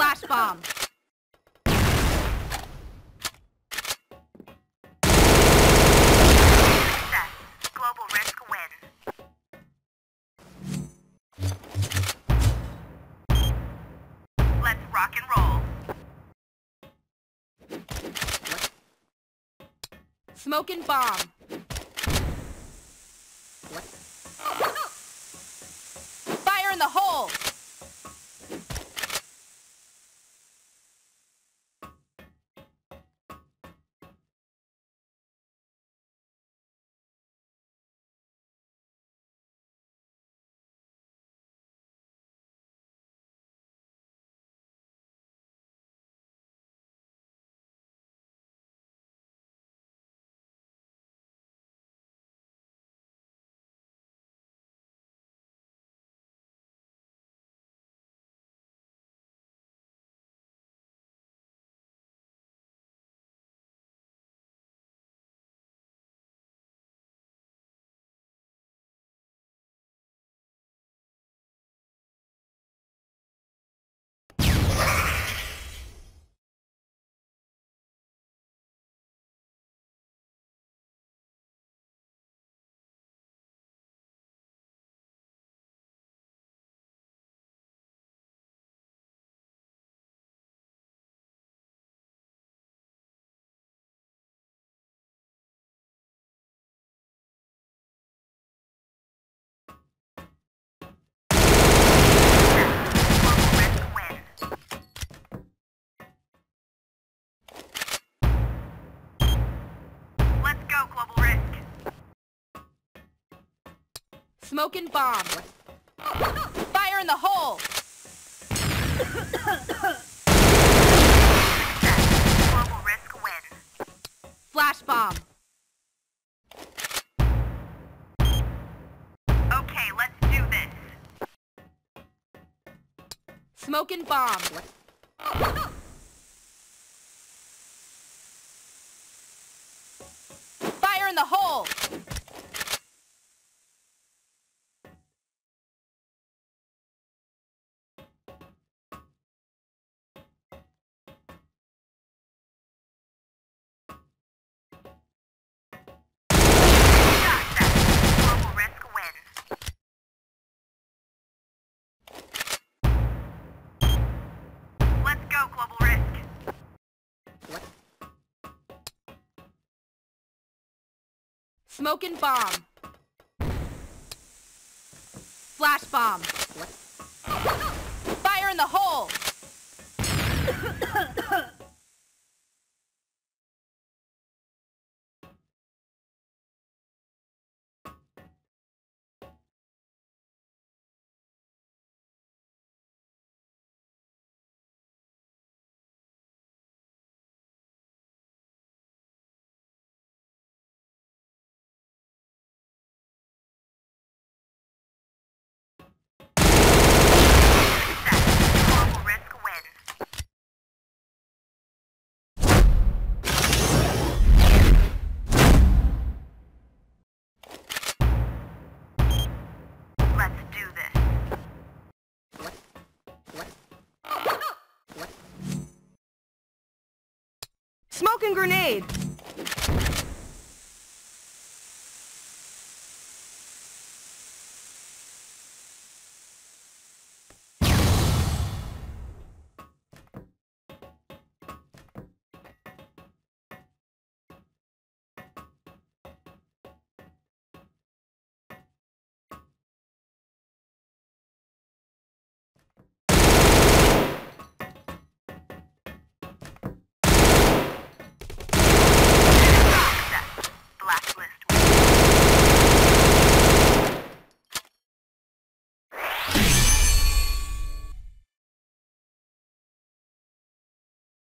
Flash bomb. Success. Global Risk win. Let's rock and roll. Smoking bomb. Fire in the hole. Smoking bomb. Fire in the hole. Global Risk win. Flash bomb. Okay, let's do this. Smoking bomb. Fire in the hole. Global Risk win. Let's go, Global Risk. Smoking bomb. Flash bomb. Fire in the hole. Global Risk win. Let's do this. Smoking grenade.